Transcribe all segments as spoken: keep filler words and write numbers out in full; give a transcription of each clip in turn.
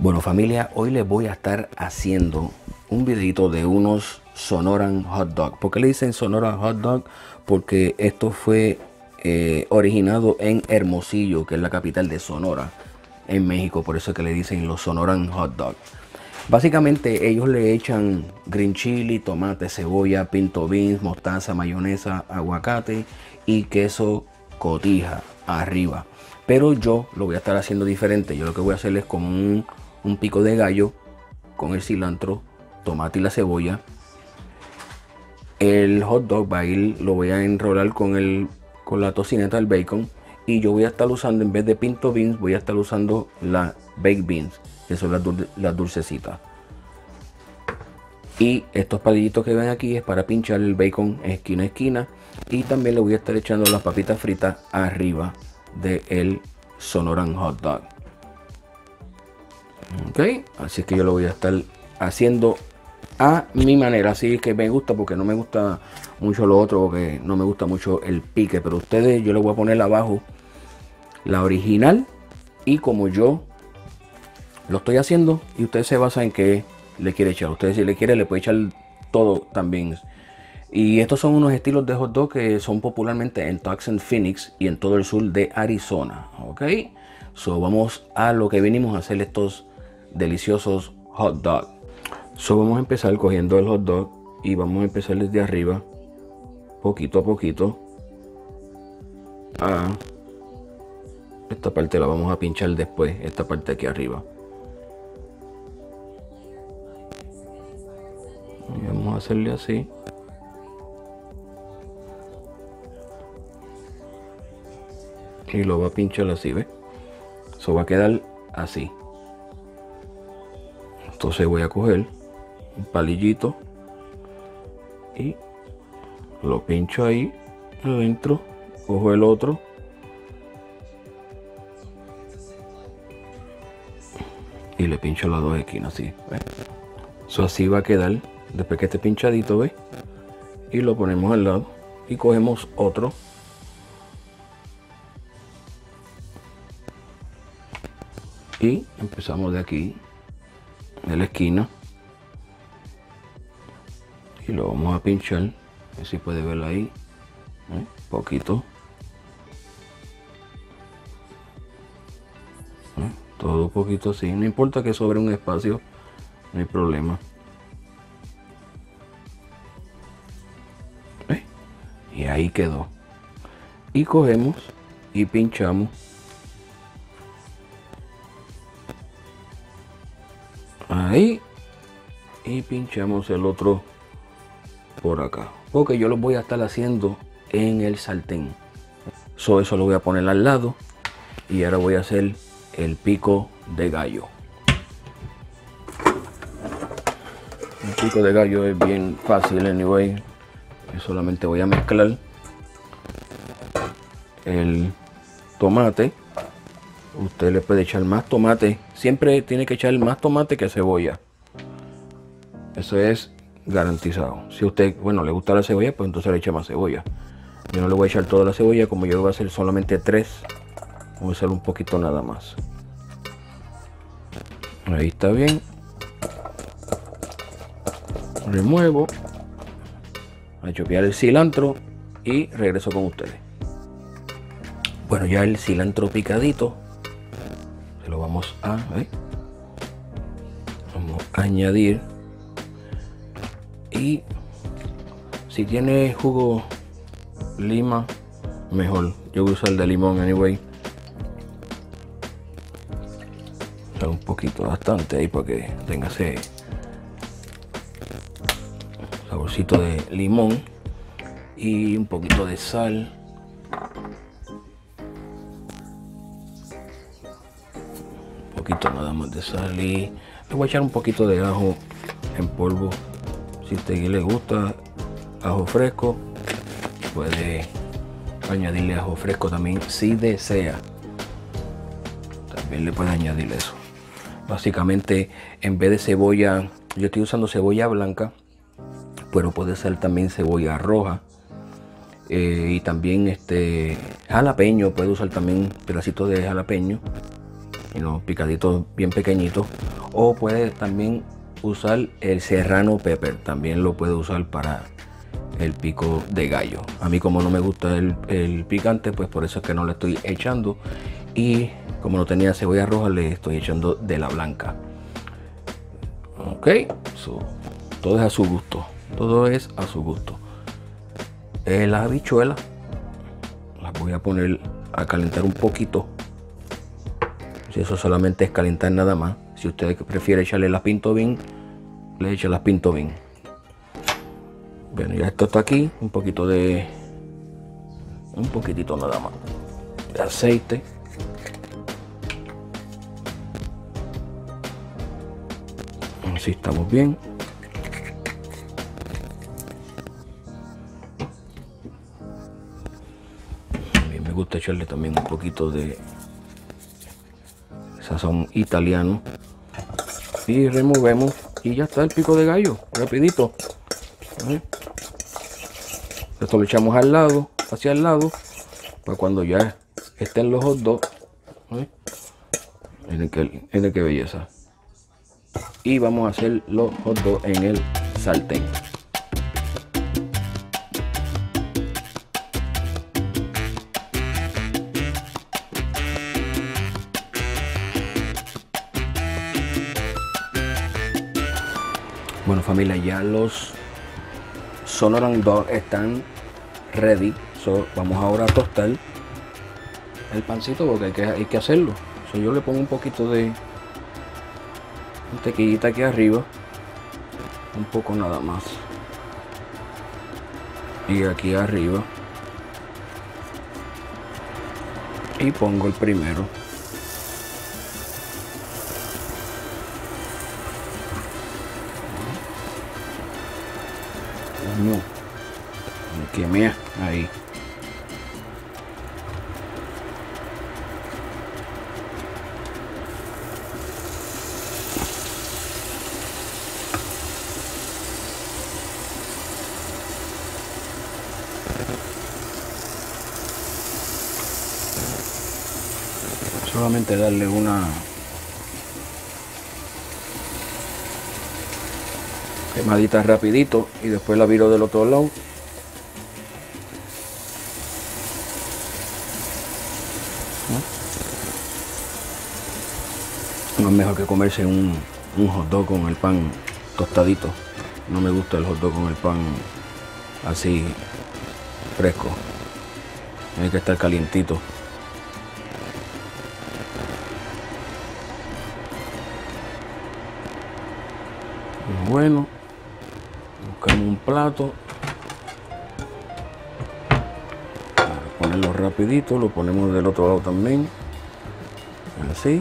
Bueno, familia, hoy les voy a estar haciendo un videito de unos Sonoran Hot Dog. ¿Por qué le dicen Sonoran Hot Dog? Porque esto fue eh, originado en Hermosillo, que es la capital de Sonora, en México. Por eso es que le dicen los Sonoran Hot Dog. Básicamente ellos le echan green chili, tomate, cebolla, pinto beans, mostaza, mayonesa, aguacate y queso cotija arriba. Pero yo lo voy a estar haciendo diferente. Yo lo que voy a hacer es como un, un pico de gallo con el cilantro, tomate y la cebolla. El hot dog va a ir, lo voy a enrolar con, el, con la tocineta del bacon. Y yo voy a estar usando, en vez de pinto beans, voy a estar usando la baked beans, que son las, dul las dulcecitas. Y estos palillitos que ven aquí es para pinchar el bacon esquina a esquina. Y también le voy a estar echando las papitas fritas arriba del Sonoran Hot Dog. Ok, así es que yo lo voy a estar haciendo a mi manera. Así que me gusta, porque no me gusta mucho lo otro, porque no me gusta mucho el pique. Pero ustedes, yo les voy a poner abajo la original y como yo lo estoy haciendo, y ustedes se basan en qué le quiere echar. Ustedes, si le quiere, le puede echar todo también. Y estos son unos estilos de hot dog que son popularmente en Tucson, Phoenix y en todo el sur de Arizona. Ok, so vamos a lo que venimos a hacer, estos deliciosos hot dog. So vamos a empezar cogiendo el hot dog y vamos a empezar desde arriba, poquito a poquito. A esta parte la vamos a pinchar después, esta parte aquí arriba. Y vamos a hacerle así. Y lo va a pinchar así, ¿ves? Eso va a quedar así. Entonces voy a coger un palillito y lo pincho ahí adentro. Cojo el otro. Y le pincho las dos esquinas así, ¿ves? Eso así va a quedar después que esté pinchadito, ¿ves? Y lo ponemos al lado y cogemos otro. Y empezamos de aquí, de la esquina, y lo vamos a pinchar. Así puede verlo ahí, ¿eh? Poquito, ¿eh? Todo poquito así. No importa que sobre un espacio, no hay problema. ¿Eh? Y ahí quedó. Y cogemos y pinchamos. Ahí, y pinchamos el otro por acá, porque yo lo voy a estar haciendo en el sartén. So, eso lo voy a poner al lado. Y ahora voy a hacer el pico de gallo. El pico de gallo es bien fácil, anyway. Yo solamente voy a mezclar el tomate. Usted le puede echar más tomate. Siempre tiene que echar más tomate que cebolla. Eso es garantizado. Si usted, bueno, le gusta la cebolla, pues entonces le echa más cebolla. Yo no le voy a echar toda la cebolla, como yo voy a hacer solamente tres. Voy a hacer un poquito nada más. Ahí está bien. Remuevo. A chopear el cilantro y regreso con ustedes. Bueno, ya el cilantro picadito. Lo vamos a ¿eh? vamos a añadir, y si tiene jugo lima mejor. Yo voy a usar el de limón, anyway. Un poquito, bastante ahí, para que tenga ese saborcito de limón, y un poquito de sal. Poquito nada más de sal, y le voy a echar un poquito de ajo en polvo. Si a usted le gusta ajo fresco, puede añadirle ajo fresco también si desea. También le puede añadir eso. Básicamente, en vez de cebolla, yo estoy usando cebolla blanca, pero puede ser también cebolla roja. Eh, y también este jalapeño, puede usar también pedacitos de jalapeño, you know, picaditos bien pequeñitos, o puede también usar el serrano pepper, también lo puede usar para el pico de gallo. A mí, como no me gusta el, el picante, pues por eso es que no le estoy echando, y como no tenía cebolla roja, le estoy echando de la blanca. Ok, so, todo es a su gusto, todo es a su gusto. Eh, las habichuelas las voy a poner a calentar un poquito. Si eso solamente es calentar nada más. Si usted prefiere echarle la pinto bean, le echa las pinto bean. Bueno, ya esto está aquí. Un poquito de... Un poquitito nada más de aceite. Así estamos bien. A mí me gusta echarle también un poquito de sazón italiano. Y removemos y ya está el pico de gallo, rapidito. ¿Vale? Esto lo echamos al lado, hacia el lado, para cuando ya estén los hot dogs. ¿Vale? Miren qué, miren qué belleza. Y vamos a hacer los hot dogs en el sartén. Bueno, familia, ya los Sonoran Dog están ready. So, vamos ahora a tostar el pancito porque hay que, hay que hacerlo. So, yo le pongo un poquito de mantequillita aquí arriba, un poco nada más, y aquí arriba, y pongo el primero. No, me quemé ahí. Solamente darle una quemadita rapidito y después la viro del otro lado. No es mejor que comerse un, un hot dog con el pan tostadito. No me gusta el hot dog con el pan así fresco. Tiene que estar calientito. Bueno, buscamos un plato para ponerlo rapidito. Lo ponemos del otro lado también, así.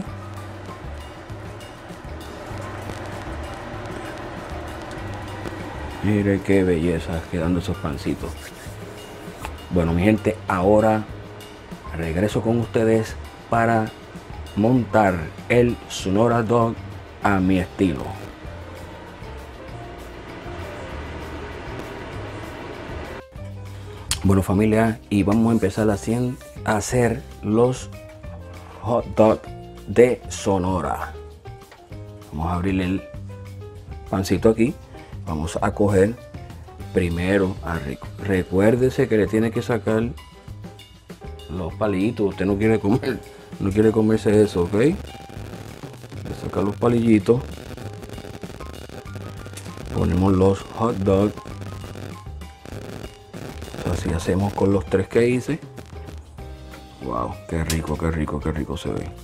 Mire qué belleza quedando esos pancitos. Bueno, mi gente, ahora regreso con ustedes para montar el Sonora Dog a mi estilo. Bueno, familia, y vamos a empezar a hacer los hot dog de Sonora. Vamos a abrir el pancito aquí. Vamos a coger primero a rico. Recuérdese que le tiene que sacar los palitos. Usted no quiere comer, no quiere comerse eso, ¿ok? Le saca los palillitos. Ponemos los hot dogs. Así hacemos con los tres que hice. Wow, qué rico, qué rico, qué rico se ve.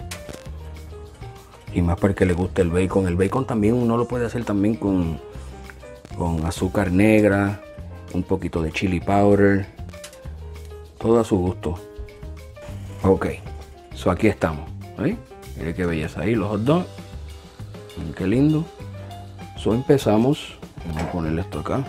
Y más para el que le guste el bacon. El bacon también uno lo puede hacer también con, con azúcar negra, un poquito de chili powder, todo a su gusto. Ok, so aquí estamos. ¿Eh? Mire qué belleza ahí los hot dogs. Miren qué lindo. So empezamos. Vamos a ponerle esto acá.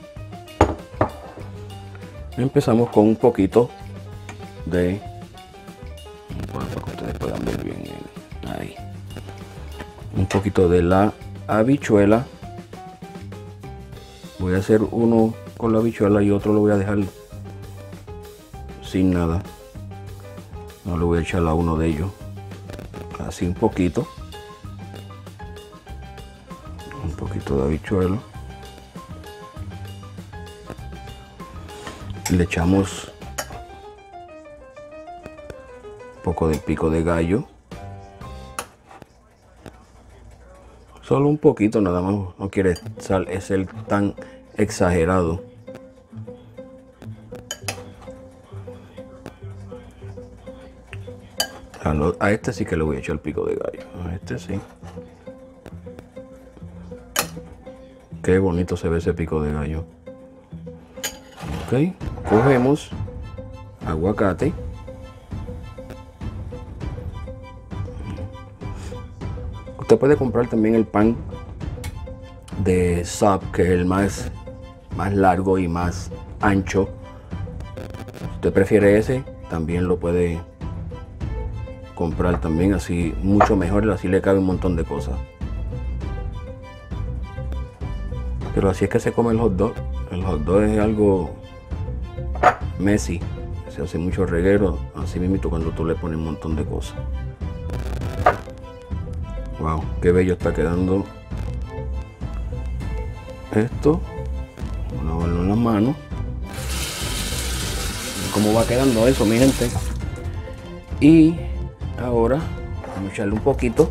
Empezamos con un poquito de, para que ustedes puedan ver bien ahí, un poquito de la habichuela. Voy a hacer uno con la habichuela y otro lo voy a dejar sin nada. No le voy a echar a uno de ellos, así un poquito. poquito de habichuelo. Le echamos un poco de pico de gallo. Solo un poquito nada más, no quiere ser tan exagerado. A, lo, a este sí que le voy a echar el pico de gallo. A este sí. Qué bonito se ve ese pico de gallo. Ok, cogemos aguacate. Usted puede comprar también el pan de Sub, que es el más, más largo y más ancho. Si usted prefiere ese, también lo puede comprar también, así mucho mejor, así le cabe un montón de cosas. Pero así es que se come el hot dog. El hot dog es algo messy, se hace mucho reguero, así mismo cuando tú le pones un montón de cosas. Wow, qué bello está quedando esto. Vamos a lavarlo en las manos. Cómo va quedando eso, mi gente. Y ahora vamos a echarle un poquito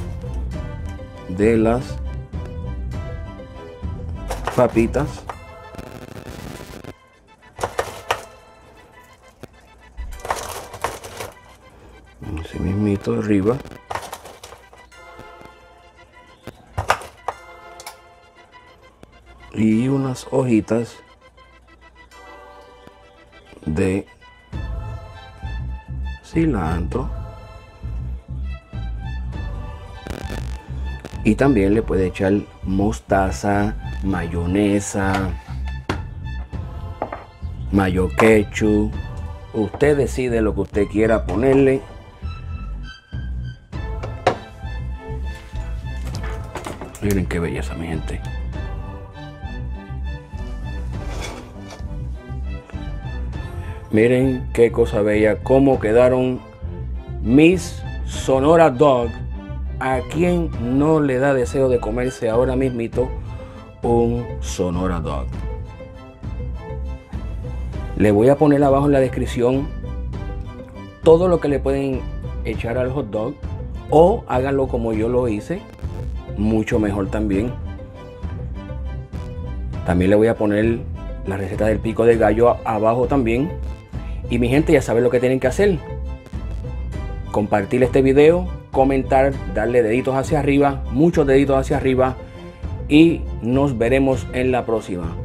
de las papitas. Así mismito arriba. Y unas hojitas de cilantro. Y también le puede echar mostaza, mayonesa, mayo ketchup. Usted decide lo que usted quiera ponerle. Miren qué belleza, mi gente. Miren qué cosa bella, cómo quedaron mis Sonora Dog. ¿A quién no le da deseo de comerse ahora mismito un Sonora Dog? Le voy a poner abajo en la descripción todo lo que le pueden echar al hot dog, o háganlo como yo lo hice, mucho mejor también. También le voy a poner la receta del pico de gallo abajo también. Y mi gente, ya saben lo que tienen que hacer: compartir este video, comentar, darle deditos hacia arriba, muchos deditos hacia arriba, y nos veremos en la próxima.